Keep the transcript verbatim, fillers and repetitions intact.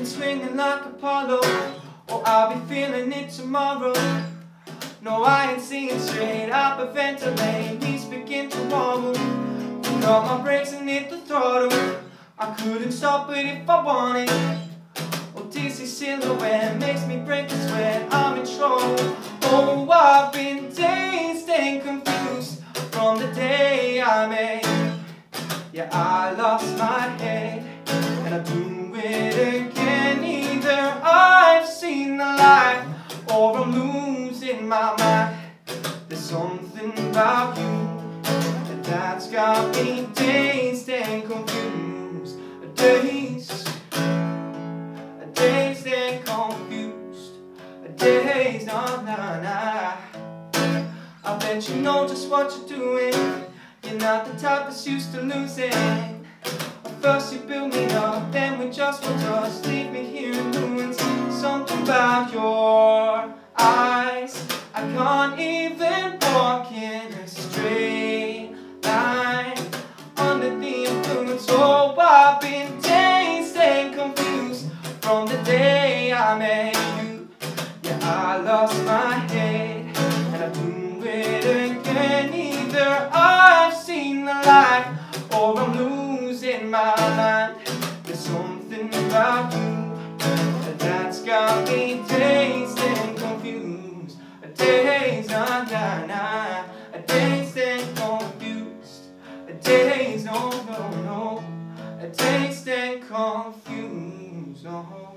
swinging like Apollo. Oh, I'll be feeling it tomorrow. No, I ain't seeing straight, hyperventilate, knees begin to wobble. Put on my brakes and hit the throttle. I couldn't stop it if I wanted. Oh, dizzy silhouette makes me break a sweat, I'm in trouble. Oh, I've been dazed and confused from the day I made. Yeah, I lost my head, and I do it again. Either I've seen the light, or I'm losing my mind. There's something about you that's got me dazed and confused. Dazed, dazed and confused. Dazed, nah, nah, nah. I bet you know just what you're doing. You're not the type that's used to losing. First you build me up, then we just will just leave me here in ruins. Something about your eyes, I can't even walk in a straight line under the influence. Oh, I've been dazed and confused from the day I met you. Yeah, I lost my head, and I do it again. Either I've seen the light, or I'm losing my mind. There's something about you that's got me dazed and confused. Dazed, nah, nah, nah. Dazed and confused. Dazed, no, no, no. Dazed and confused, no.